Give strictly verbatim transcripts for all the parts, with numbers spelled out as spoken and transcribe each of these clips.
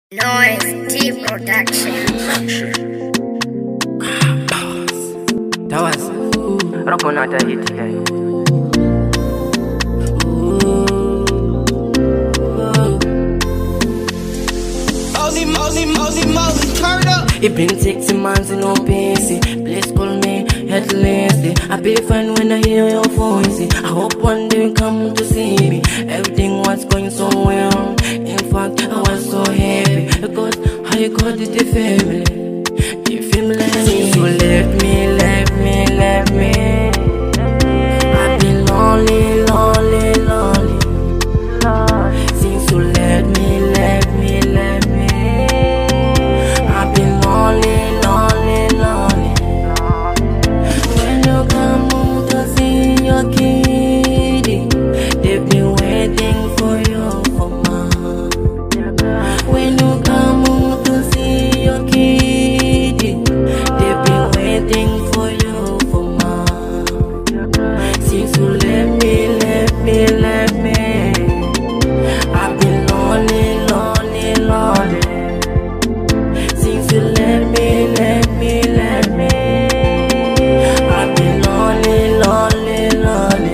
Noise D production. That was rock on out hit guy. Molly, Molly, Molly, Molly, turn up. It been sixty months in no P C. Please call me headlessly. I be fine when I hear your voice. I hope one day you come to see me. Everything was going so well. In fact, I was so happy because I got the family. The family. Since you left me, left me, left me, I've been lonely, lonely, lonely. Since you left me, left me, left me, I've been lonely, lonely, lonely. When you come home to see your kitty, they've been waiting for you for months. When you come home to see your kitty, they've been waiting for you for months. Since you left me, left me, left me, I've been lonely, lonely, lonely. Since you left me, left me, left me, I've been lonely, lonely, lonely.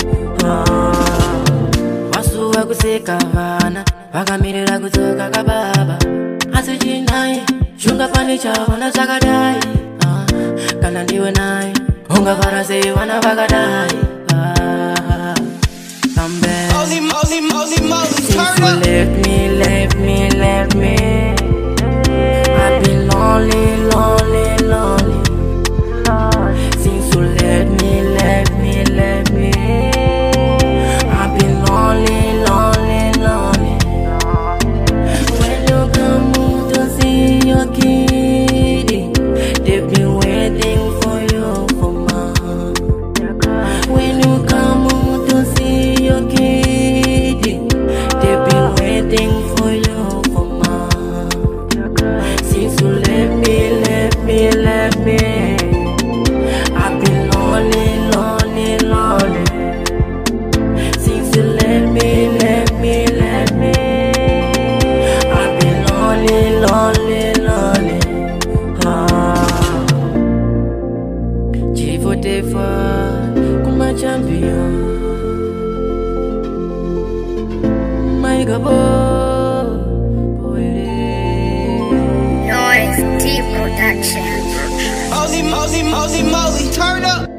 Ah. Wasu wakuseka vana vakamirira kudzoka kababa asi chinai shunga pani chavana zvakadai. Ah. Kana ndiwe nai ungavara sei vana vakadai. Ah. Come back. Molly, Molly, Molly, Molly, Since turn you up. left me, left me, left me, I've been lonely, lonely, lonely. Since you left me, left me, left me, I've been lonely, lonely, lonely. When you come home to see your kitty, they've been waiting for you for months. When you come home to see your kitty, they've been waiting for you for months. Since you left me, left me, left me, I've been lonely, lonely, lonely. Since you left me, left me, left me, I've been lonely, lonely, lonely. Ah. G forty-five, kuma champion. My God, Noise D production. Molly, Molly, Molly, Molly, turn up.